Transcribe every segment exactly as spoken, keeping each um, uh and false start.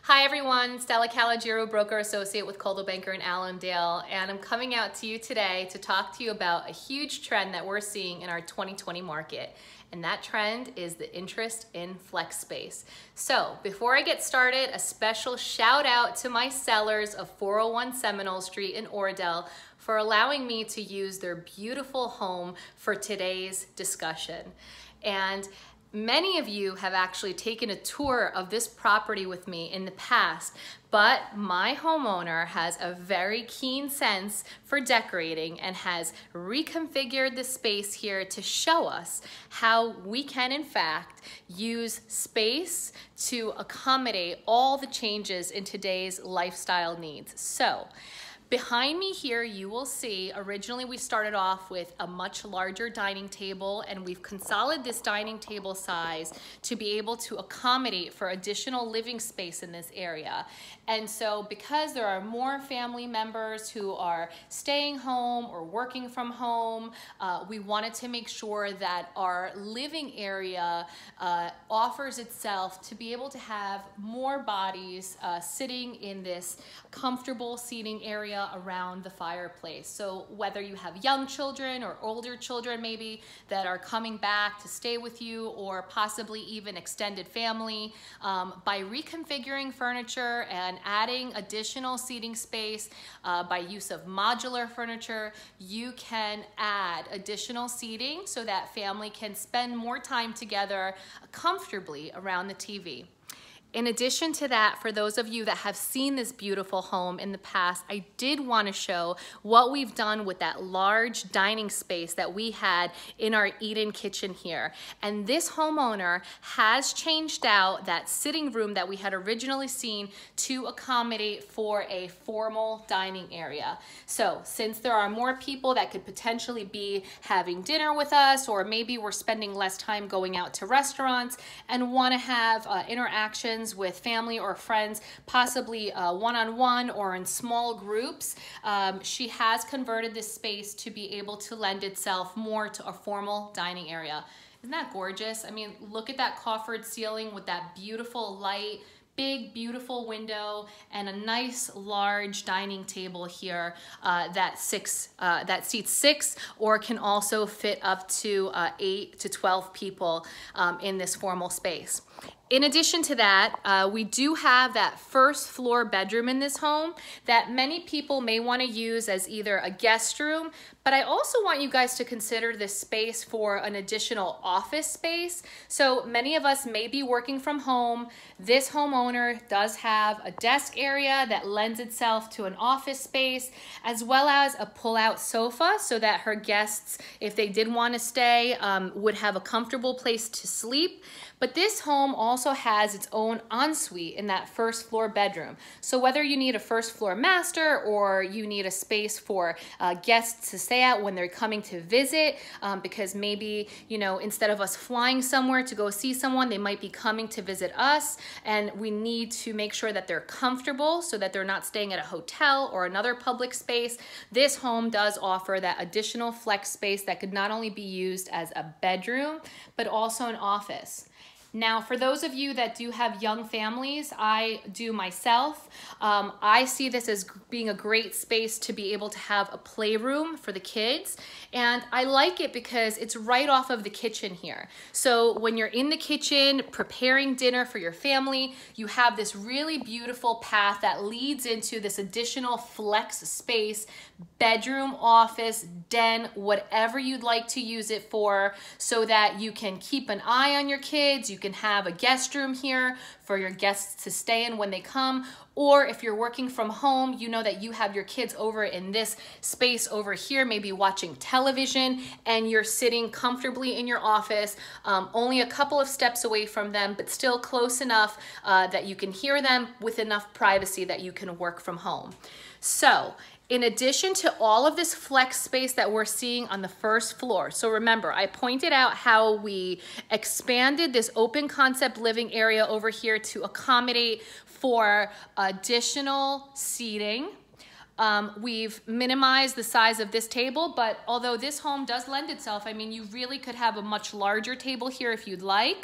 Hi everyone, Stella Kalogirou, broker associate with Coldwell Banker in Allendale, and I'm coming out to you today to talk to you about a huge trend that we're seeing in our twenty twenty market. And that trend is the interest in flex space. So before I get started, a special shout out to my sellers of four oh one Seminole Street in Oradell for allowing me to use their beautiful home for today's discussion. And many of you have actually taken a tour of this property with me in the past, but my homeowner has a very keen sense for decorating and has reconfigured the space here to show us how we can in fact use space to accommodate all the changes in today's lifestyle needs. So, behind me here, you will see, originally we started off with a much larger dining table, and we've consolidated this dining table size to be able to accommodate for additional living space in this area. And so because there are more family members who are staying home or working from home, uh, we wanted to make sure that our living area uh, offers itself to be able to have more bodies uh, sitting in this comfortable seating area around the fireplace. So whether you have young children or older children maybe that are coming back to stay with you, or possibly even extended family, um, by reconfiguring furniture and adding additional seating space uh, by use of modular furniture, you can add additional seating so that family can spend more time together comfortably around the T V. In addition to that, for those of you that have seen this beautiful home in the past, I did want to show what we've done with that large dining space that we had in our eat-in kitchen here. And this homeowner has changed out that sitting room that we had originally seen to accommodate for a formal dining area. So since there are more people that could potentially be having dinner with us, or maybe we're spending less time going out to restaurants and want to have uh, interactions with family or friends, possibly uh, one-on-one or in small groups, um, she has converted this space to be able to lend itself more to a formal dining area. Isn't that gorgeous? I mean, look at that coffered ceiling with that beautiful light, big, beautiful window, and a nice large dining table here uh, that six uh, that seats six, or can also fit up to uh, eight to twelve people um, in this formal space. In addition to that, uh, we do have that first floor bedroom in this home that many people may want to use as either a guest room, but I also want you guys to consider this space for an additional office space. So many of us may be working from home. This homeowner does have a desk area that lends itself to an office space, as well as a pull-out sofa so that her guests, if they did want to stay, um, would have a comfortable place to sleep. But this home also has its own ensuite in that first floor bedroom. So whether you need a first floor master, or you need a space for uh, guests to stay at when they're coming to visit, um, because maybe, you know, instead of us flying somewhere to go see someone, they might be coming to visit us, and we need to make sure that they're comfortable so that they're not staying at a hotel or another public space. This home does offer that additional flex space that could not only be used as a bedroom, but also an office. Now, for those of you that do have young families, I do myself, um, I see this as being a great space to be able to have a playroom for the kids. And I like it because it's right off of the kitchen here. So when you're in the kitchen preparing dinner for your family, you have this really beautiful path that leads into this additional flex space, bedroom, office, den, whatever you'd like to use it for, so that you can keep an eye on your kids. You can have a guest room here for your guests to stay in when they come, or if you're working from home, you know that you have your kids over in this space over here, maybe watching television, and you're sitting comfortably in your office, um, only a couple of steps away from them, but still close enough uh, that you can hear them with enough privacy that you can work from home. So, in addition to all of this flex space that we're seeing on the first floor, so remember, I pointed out how we expanded this open concept living area over here to accommodate for additional seating. Um, we've minimized the size of this table, but although this home does lend itself, I mean, you really could have a much larger table here if you'd like.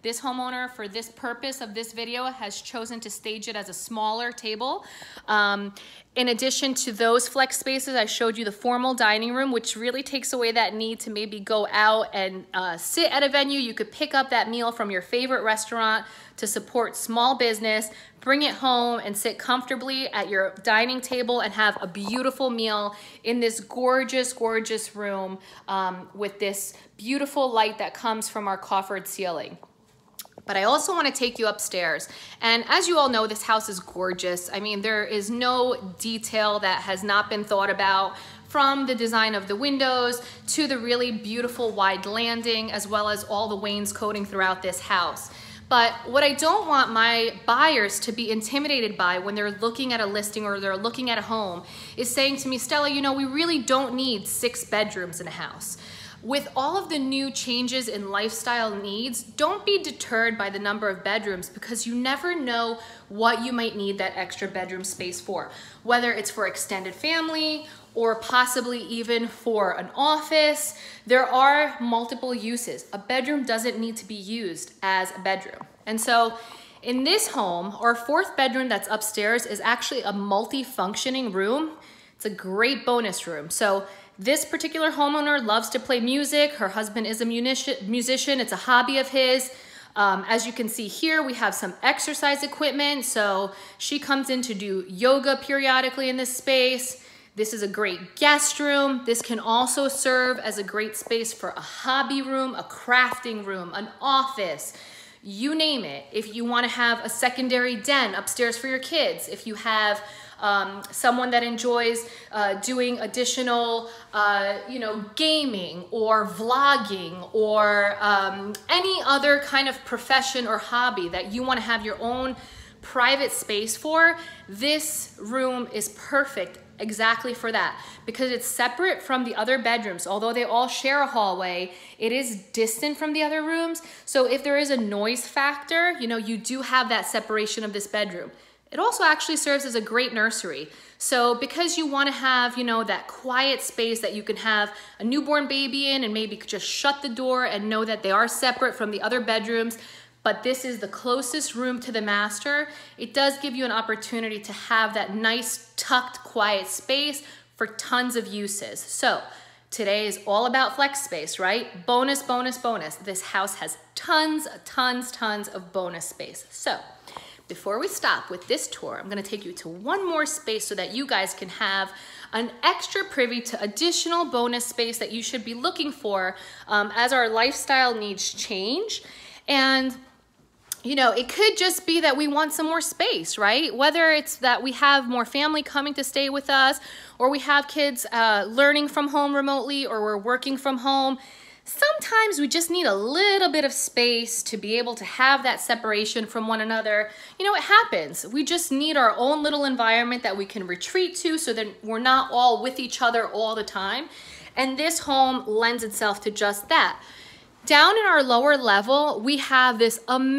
This homeowner, for this purpose of this video, has chosen to stage it as a smaller table. Um, in addition to those flex spaces, I showed you the formal dining room, which really takes away that need to maybe go out and uh, sit at a venue. You could pick up that meal from your favorite restaurant to support small business, bring it home and sit comfortably at your dining table and have a beautiful meal in this gorgeous, gorgeous room um, with this beautiful light that comes from our coffered ceiling. But I also want to take you upstairs. And as you all know, this house is gorgeous. I mean, there is no detail that has not been thought about, from the design of the windows to the really beautiful wide landing, as well as all the wainscoting throughout this house. But what I don't want my buyers to be intimidated by when they're looking at a listing or they're looking at a home is saying to me, Stella, you know, we really don't need six bedrooms in a house. With all of the new changes in lifestyle needs, don't be deterred by the number of bedrooms, because you never know what you might need that extra bedroom space for. Whether it's for extended family or possibly even for an office, there are multiple uses. A bedroom doesn't need to be used as a bedroom. And so in this home, our fourth bedroom that's upstairs is actually a multi-functioning room. It's a great bonus room. So this particular homeowner loves to play music. Her husband is a musician. It's a hobby of his. Um, as you can see here, we have some exercise equipment. So she comes in to do yoga periodically in this space. This is a great guest room. This can also serve as a great space for a hobby room, a crafting room, an office, you name it. If you want to have a secondary den upstairs for your kids, if you have Um, someone that enjoys uh, doing additional, uh, you know, gaming or vlogging or um, any other kind of profession or hobby that you want to have your own private space for, this room is perfect exactly for that, because it's separate from the other bedrooms. Although they all share a hallway, it is distant from the other rooms. So if there is a noise factor, you know, you do have that separation of this bedroom. It also actually serves as a great nursery. So because you want to have, you know, that quiet space that you can have a newborn baby in and maybe just shut the door and know that they are separate from the other bedrooms, but this is the closest room to the master, it does give you an opportunity to have that nice tucked quiet space for tons of uses. So today is all about flex space, right? Bonus, bonus, bonus. This house has tons, tons, tons of bonus space. So before we stop with this tour, I'm gonna take you to one more space so that you guys can have an extra privy to additional bonus space that you should be looking for um, as our lifestyle needs change. And you know, it could just be that we want some more space, right? Whether it's that we have more family coming to stay with us, or we have kids uh, learning from home remotely, or we're working from home. Sometimes we just need a little bit of space to be able to have that separation from one another. You know, it happens. We just need our own little environment that we can retreat to so that we're not all with each other all the time. And this home lends itself to just that. Down in our lower level, we have this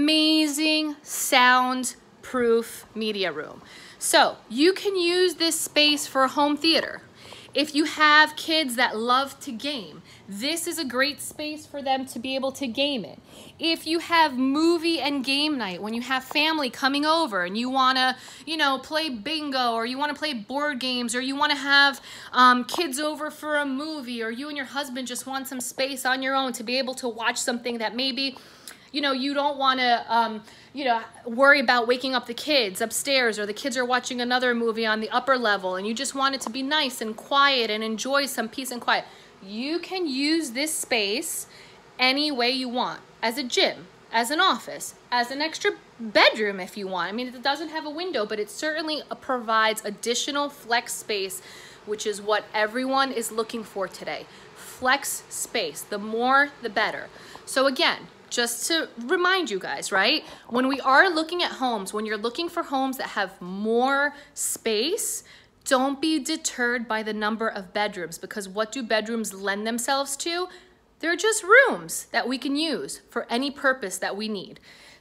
amazing soundproof media room. So you can use this space for a home theater. If you have kids that love to game, this is a great space for them to be able to game in. If you have movie and game night, when you have family coming over and you want to, you know, play bingo, or you want to play board games, or you want to have um, kids over for a movie, or you and your husband just want some space on your own to be able to watch something that maybe, you know, you don't want to, um, you know, worry about waking up the kids upstairs, or the kids are watching another movie on the upper level and you just want it to be nice and quiet and enjoy some peace and quiet. You can use this space any way you want, as a gym, as an office, as an extra bedroom if you want. I mean, it doesn't have a window, but it certainly provides additional flex space, which is what everyone is looking for today. Flex space, the more the better. So again, just to remind you guys, right? When we are looking at homes, when you're looking for homes that have more space, don't be deterred by the number of bedrooms, because what do bedrooms lend themselves to? They're just rooms that we can use for any purpose that we need.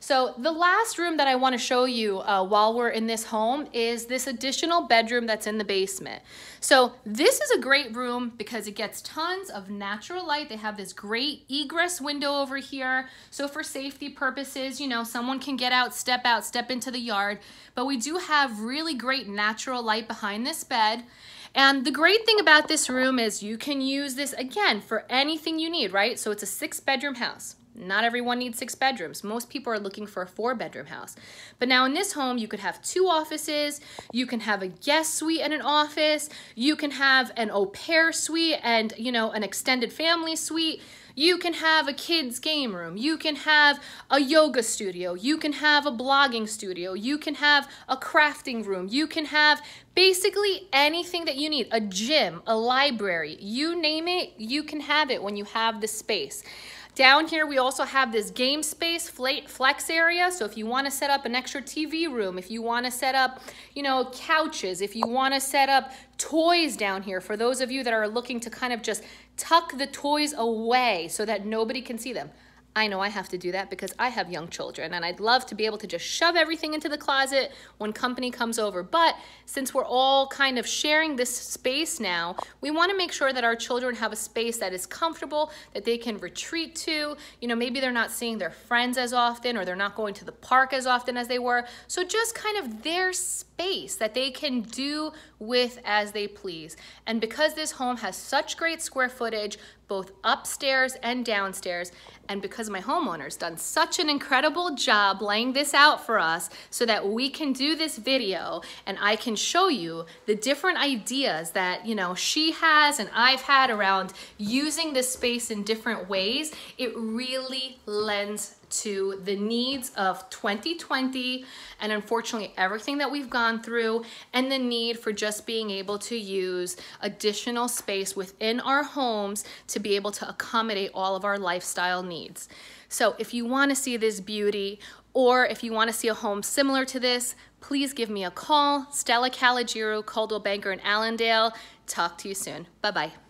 So the last room that I want to show you uh, while we're in this home is this additional bedroom that's in the basement. So this is a great room because it gets tons of natural light. They have this great egress window over here. So for safety purposes, you know, someone can get out, step out, step into the yard. But we do have really great natural light behind this bed. And the great thing about this room is you can use this, again, for anything you need, right? So it's a six bedroom house. Not everyone needs six bedrooms. Most people are looking for a four bedroom house. But now in this home, you could have two offices, you can have a guest suite and an office, you can have an au pair suite and, you know, an extended family suite. You can have a kids game room, you can have a yoga studio, you can have a blogging studio, you can have a crafting room, you can have basically anything that you need, a gym, a library, you name it, you can have it when you have the space. Down here, we also have this game space flex area. So if you want to set up an extra T V room, if you want to set up, you know, couches, if you want to set up toys down here, for those of you that are looking to kind of just tuck the toys away so that nobody can see them. I know I have to do that because I have young children and I'd love to be able to just shove everything into the closet when company comes over. But since we're all kind of sharing this space now, we want to make sure that our children have a space that is comfortable, that they can retreat to. You know, maybe they're not seeing their friends as often or they're not going to the park as often as they were. So just kind of their space that they can do with as they please. And because this home has such great square footage, both upstairs and downstairs, and because my homeowner's done such an incredible job laying this out for us so that we can do this video and I can show you the different ideas that, you know, she has and I've had around using this space in different ways, it really lends to the needs of twenty twenty and unfortunately everything that we've gone through and the need for just being able to use additional space within our homes to be able to accommodate all of our lifestyle needs. So if you want to see this beauty or if you want to see a home similar to this, please give me a call. Stella Kalogirou, Coldwell Banker in Allendale. Talk to you soon. Bye-bye.